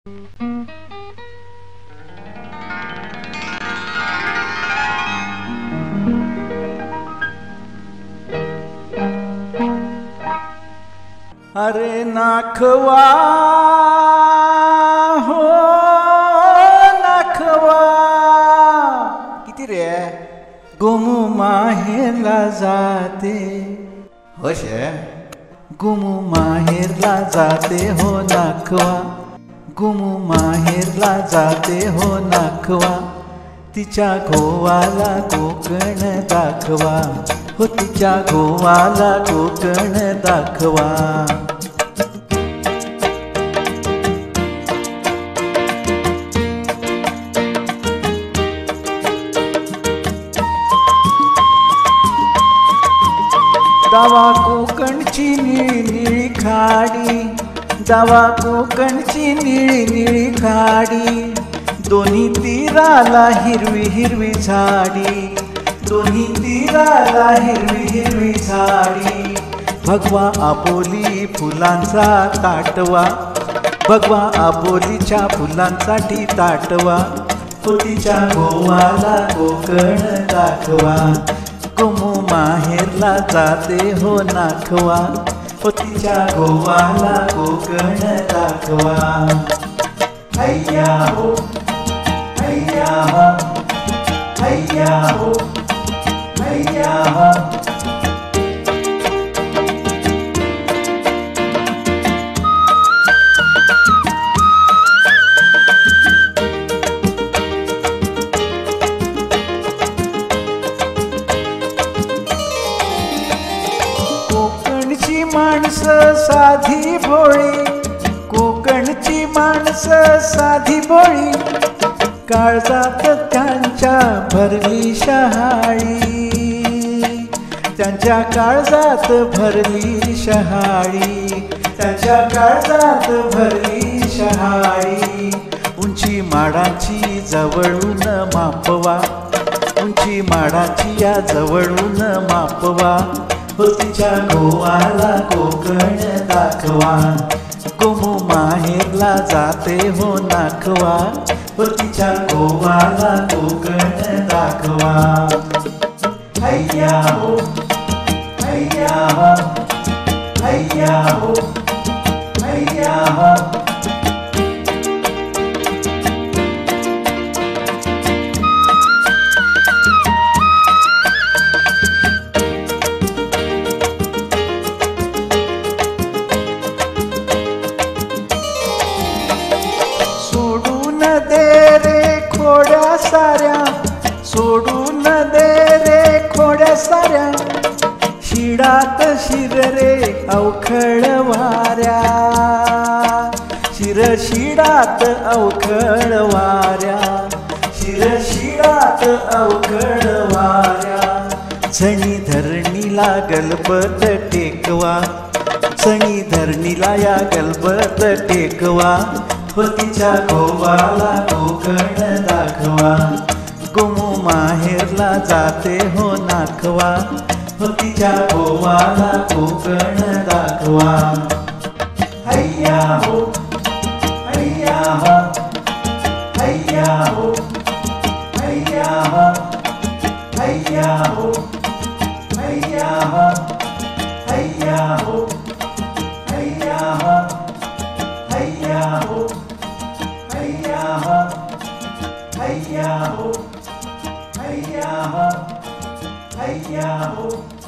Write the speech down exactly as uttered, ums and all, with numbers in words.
अरे नाखवा हो नाखवा किती रे गोमू माहेरला जाते होशे गोमू माहेरला जाते हो नाखवा गोमू माहेरला जाते हो नाखवा तिच्या गोवाला कोकण दाखवा हो तिच्या गोवाला कोकण दाखवा दावा कोकणची निळी निळी खाडी दावा कोकणची निळी निळी खाडी दोन्ही तीराला हिरवी हिरवी झाडी दोन्ही तीराला हिरवी हिरवी झाडी भगवा आबोली फुलांचा ताटवा भगवा आबोलीच्या फुलांसाठी ताटवा तो तिच्या गोवाला कोकण दाखवा गोमू माहेरला जाते हो नाखवा हो तिच्या गोवाला कोकण दाखवा हैया हो हैया हो हैया हो हैया हो कोकणची माणसं साधी भोळी कोकणची माणसं साधी भोळी काळजात त्यांच्या भरली शहाळी त्यांच्या काळजात भरली शहाळी त्यांच्या काळजात भरली शहाळी उंची माडाची जवळून मापवा उंची माडाची या जवळून मापवा हो तिच्या गोवाला कोकण दाखवा गोमू माहेरला जाते हो नाखवा हो तिच्या गोवाला कोकण दाखवा हैया हो हैया हो हैया हो हैया हो दे रे खोड्या साऱ्या सोडून दे रे खोड्या साऱ्या शिडात शिर रे अवखळ वाऱ्या शिर शिडात अवखळ वाऱ्या शिर शिडात अवखळ वाऱ्या झणी धरणीला गलबत टेकवा झणी धरणीला या गलबत टेकवा हो तिच्या गोवाला कोकण दाखवा गोमू माहेरला जाते हो नाखवा हो तिच्या गोवाला कोकण दाखवा हैया हो हैया हो हैया हो हैया हो हैया हो हैया हो हैया हो हैया हो हैया हो हैया हो हैया हो हैया हो हैया हो